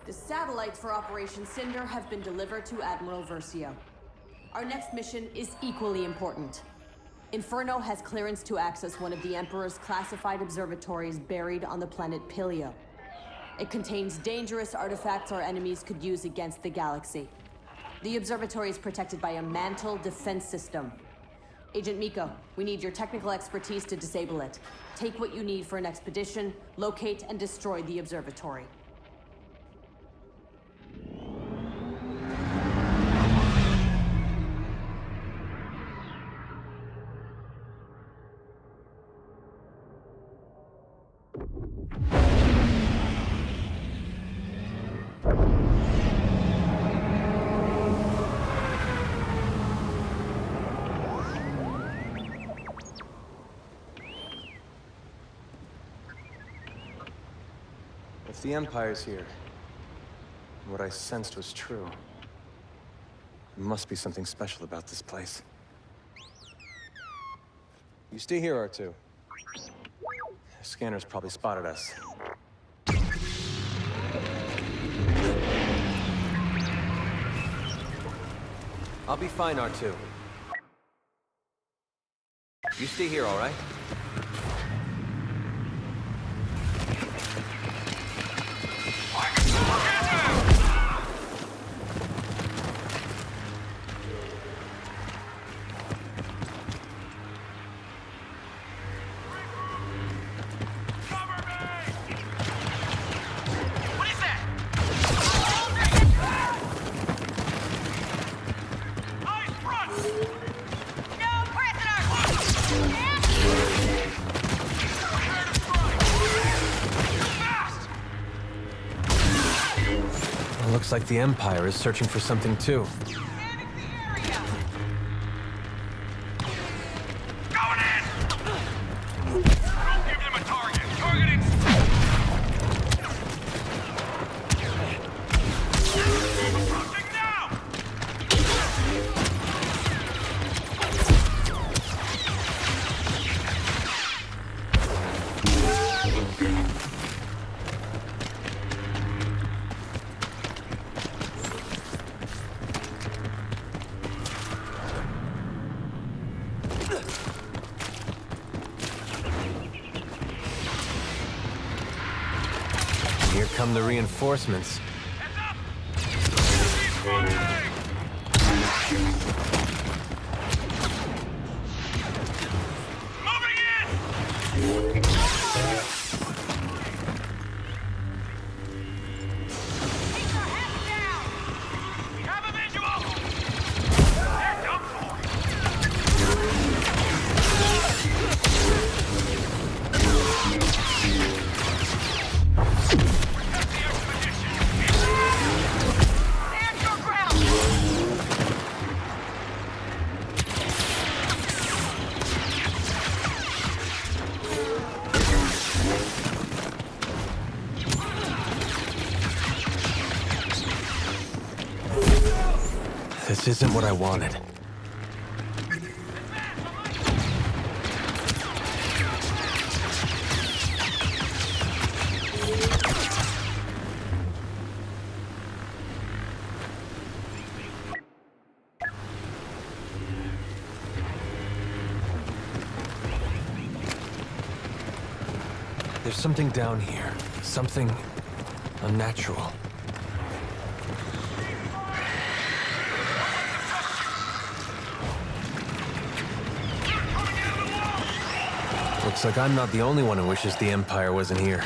The satellites for Operation Cinder have been delivered to Admiral Versio. Our next mission is equally important. Inferno has clearance to access one of the Emperor's classified observatories buried on the planet Pilio. It contains dangerous artifacts our enemies could use against the galaxy. The observatory is protected by a mantle defense system. Agent Miko, we need your technical expertise to disable it. Take what you need for an expedition, locate and destroy the observatory. If the Empire's here, and what I sensed was true, there must be something special about this place. You stay here, R2. The scanner's probably spotted us. I'll be fine, R2. You stay here, all right? Looks like the Empire is searching for something too. Here come the reinforcements. This isn't what I wanted. There's something down here. Something unnatural. Looks like I'm not the only one who wishes the Empire wasn't here.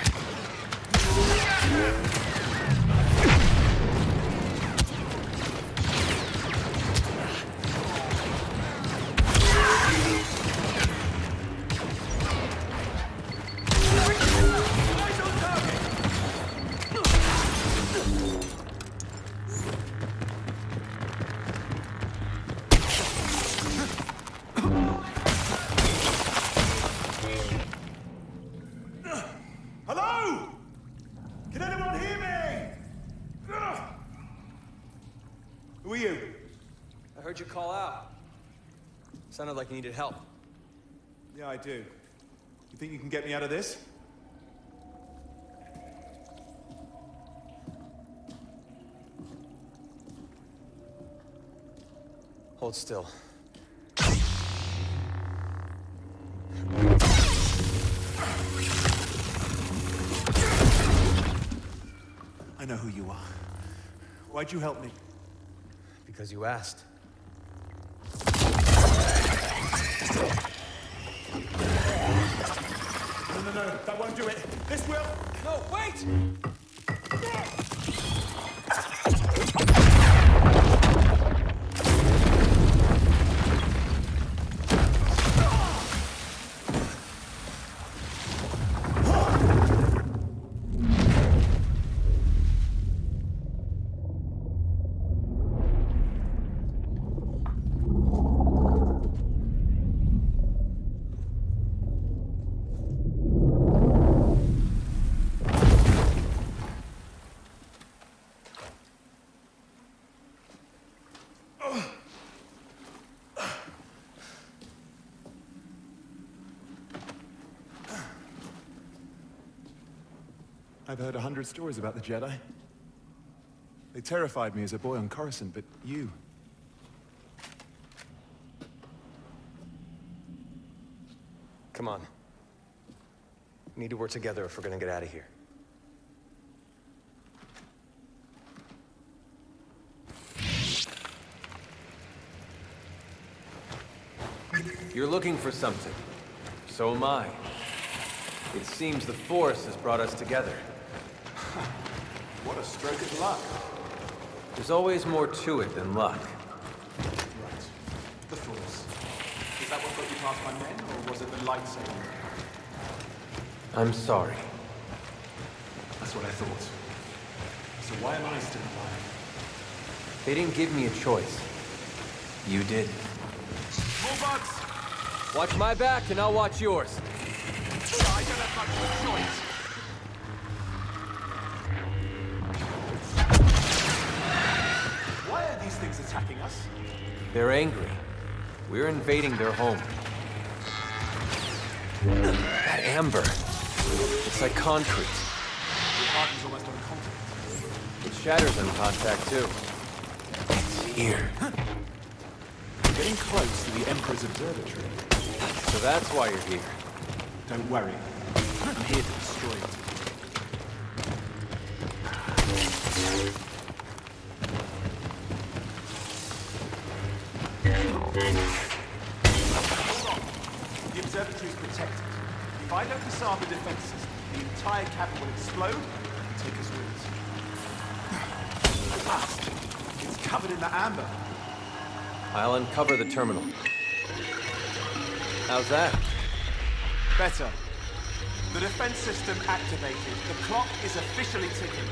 Who are you? I heard you call out. Sounded like you needed help. Yeah, I do. You think you can get me out of this? Hold still. I know who you are. Why'd you help me? Because you asked. No, that won't do it. This will. No, wait! I've heard 100 stories about the Jedi. They terrified me as a boy on Coruscant, but you... Come on. We need to work together if we're gonna get out of here. You're looking for something. So am I. It seems the Force has brought us together. What a stroke of luck. There's always more to it than luck. Right. The Force. Is that what got you past my men, or was it the lightsaber? I'm sorry. That's what I thought. So why am I still alive? They didn't give me a choice. You did. More bugs! Watch my back and I'll watch yours. I don't have much of a choice. Why are these things attacking us? They're angry. We're invading their home. That amber. It's like concrete. Your partner's almost on contact. It shatters on contact, too. It's here. We're getting close to the Emperor's observatory. So that's why you're here. Don't worry. I'm here to destroy it. Hold on. The observatory is protected. If I don't disarm the defense system, the entire cabin will explode and take us with it. At last, it's covered in the amber. I'll uncover the terminal. How's that? Better. The defense system activated. The clock is officially ticking.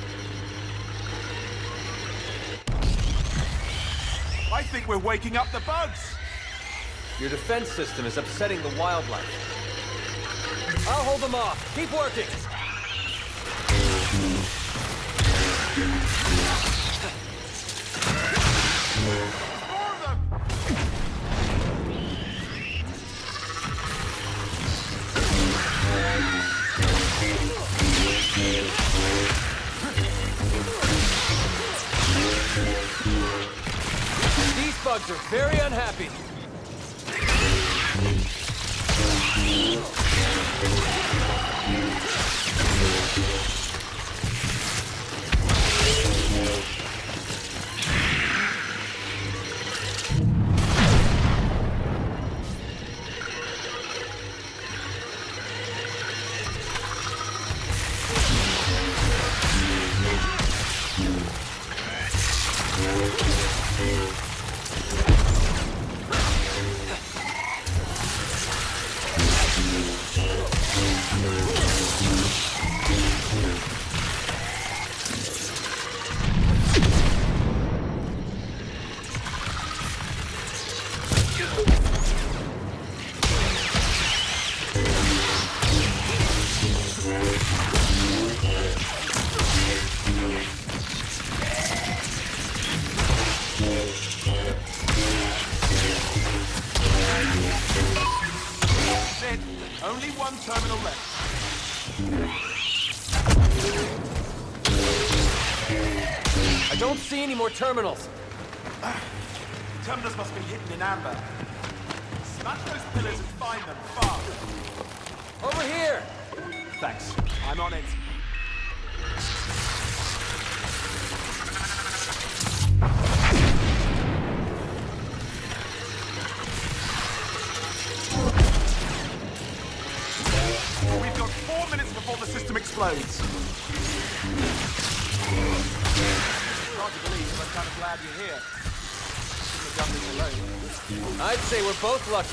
I think we're waking up the bugs! Your defense system is upsetting the wildlife. I'll hold them off. Keep working! More of them! These bugs are very unhappy. Sid, only one terminal left. I don't see any more terminals. Terminus must be hidden in amber. Smash those pillars and find them, fast! Over here! Thanks. I'm on it. We've got 4 minutes before the system explodes. Hard to believe, but I'm kind of glad you're here. Shouldn't have done this alone. I'd say we're both lucky.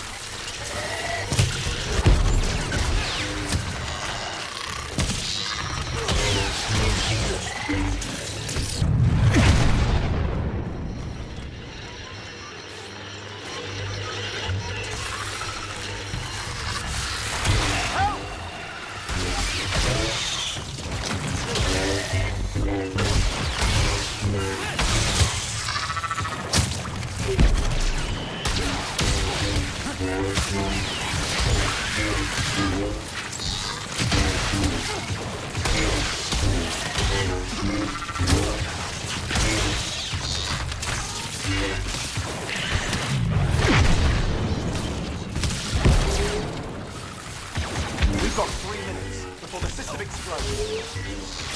We've got 3 minutes before the system explodes.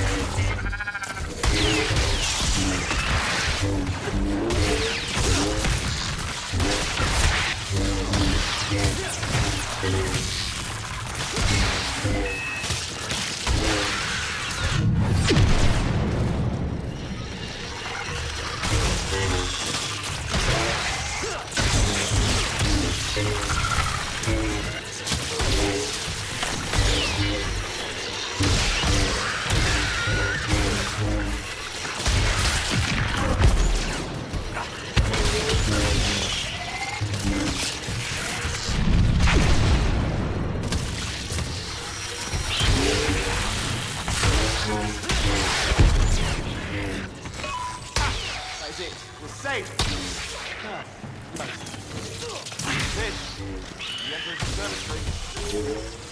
That's it. We're safe. Close. That's it. The Emperor's observatory.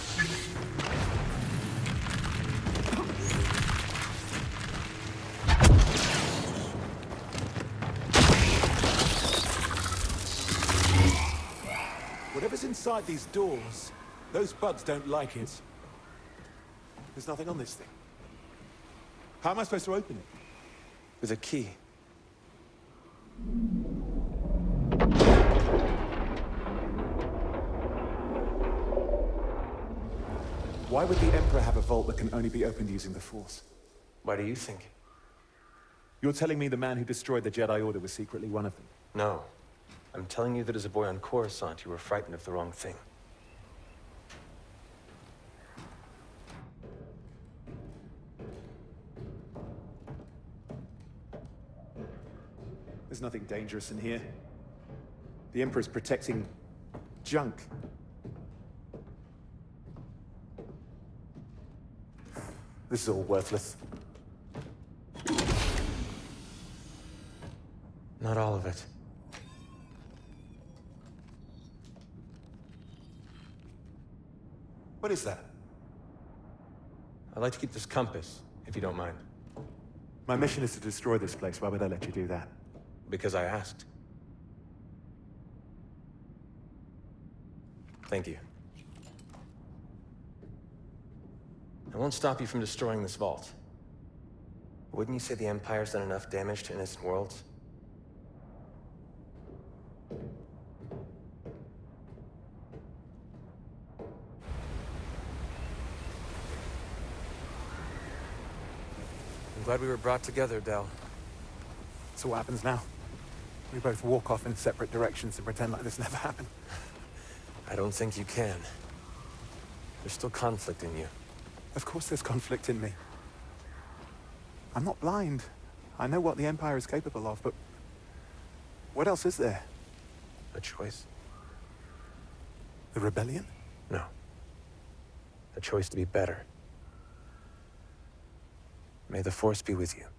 Whatever's inside these doors, those bugs don't like it. There's nothing on this thing. How am I supposed to open it? With a key. Why would the Emperor have a vault that can only be opened using the Force? Why do you think? You're telling me the man who destroyed the Jedi Order was secretly one of them? No. I'm telling you that as a boy on Coruscant, you were frightened of the wrong thing. There's nothing dangerous in here. The Emperor's protecting junk. This is all worthless. Not all of it. What is that? I'd like to keep this compass, if you don't mind. My mission is to destroy this place. Why would I let you do that? Because I asked. Thank you. I won't stop you from destroying this vault. Wouldn't you say the Empire's done enough damage to innocent worlds? I'm glad we were brought together, Del. So what happens now? We both walk off in separate directions and pretend like this never happened. I don't think you can. There's still conflict in you. Of course there's conflict in me. I'm not blind. I know what the Empire is capable of, but what else is there? A choice? The rebellion? No. A choice to be better. May the Force be with you.